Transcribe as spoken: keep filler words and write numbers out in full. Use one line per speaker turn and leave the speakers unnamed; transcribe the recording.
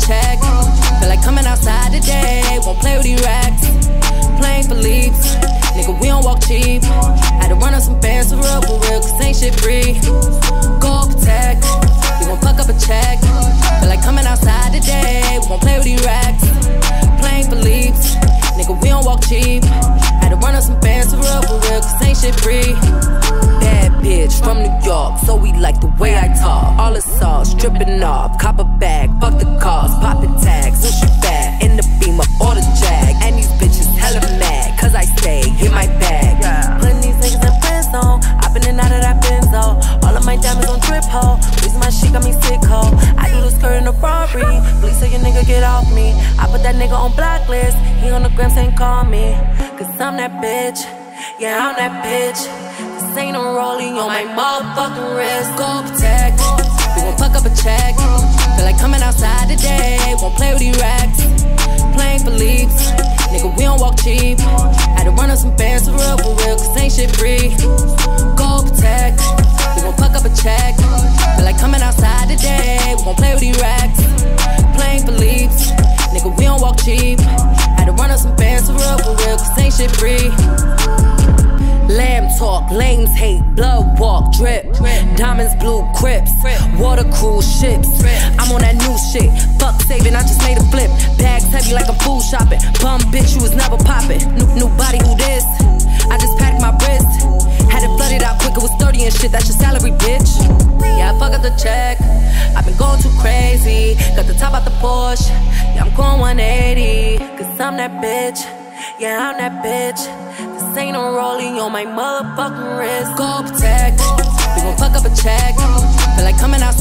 check. Feel like coming outside today. Won't play with these racks. Playing for leaps. Nigga, we don't walk cheap. Had to run up some bands for real, for real, cause ain't shit free. Go protect. We gon' fuck up a check. Feel like coming outside today. We gon' play with these racks. Playing for leaps. Nigga, we don't walk cheap. Had to run up some bands for real, for real, cause ain't shit free. Bad bitch from New York, so we like the way I talk. All the sauce, stripping off, cop a bag, fuck the cars, poppin' tags, sushi bag, in the Beamer or the Jag. And these bitches hella mad, cause I stay in my bag. Yeah. Putting these niggas in friend zone, I've been in and out of that benzo. All of my diamonds on trip hole, reason my shit got me sick ho. I do the skirt in a Ferrari, please tell your nigga get off me. I put that nigga on blacklist, he on the gram saying call me. Cause I'm that bitch, yeah I'm that bitch. This ain't no rolling on my motherfucking wrist. Go protect, we gon' fuck up a check. Feel like coming outside today, won't play with these racks. Playing for leaps, nigga we don't walk cheap. Had to run up some bands for real, for real, cause ain't shit free. Go protect, we gon' fuck up a check. Feel like coming outside today, we gon' play with these racks. Playing for leaps, nigga we don't walk cheap. Had to run up some bands for real, for real, cause ain't shit free. Lamb talk, lames hate, blood walk, drip. Diamonds, blue, crips, water cruise ships. I'm on that new shit, fuck saving, I just made a flip. Bags heavy like I'm food shopping. Bum bitch, you was never popping. New, new body, who this? I just packed my wrist. Had it flooded out quick, it was thirty and shit, that's your salary, bitch. Yeah, I fuck up the check, I've been going too crazy. Got the top out the Porsche, yeah I'm going one eighty. Cause I'm that bitch, yeah I'm that bitch. This ain't no rolling on my motherfucking wrist. Go protect, we gon' fuck up a check. Feel like coming outside